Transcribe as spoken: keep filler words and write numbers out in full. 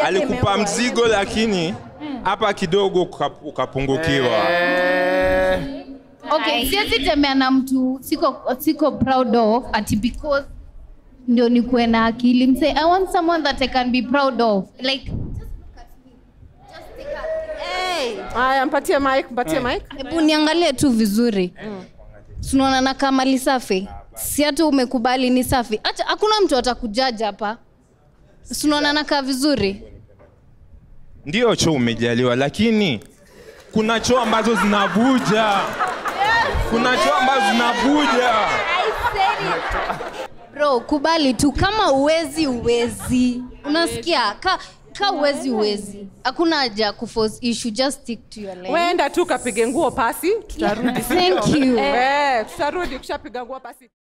alikupa mzigo lakini hapa kidogo ukapungukiwa. Okay, siwezi tembea na mtu siko siko proud of ati because ndio nikuwe na akili. Mse, I want someone that I can be proud of. Like Aya, mpatie mic, mpatie mic. Hebu niangalie tu vizuri. Tunaona na kama li safi. Si hata umekubali ni safi. Acha hakuna mtu atakujaja hapa. Tunaona na kaa vizuri. Ndio choo umejaliwa lakini kuna choo ambazo zinavuja. Kuna choo ambazo zinavuja. Bro, kubali tu kama uwezi uwezi. Unasikia? Ka Ka uwezi uwezi. Hakuna haja kuforce issue, just stick to your lane. Wenda tu kapige nguo pasi, tutarudi. Thank you. Eh, tutarudi kushapiga nguo pasi.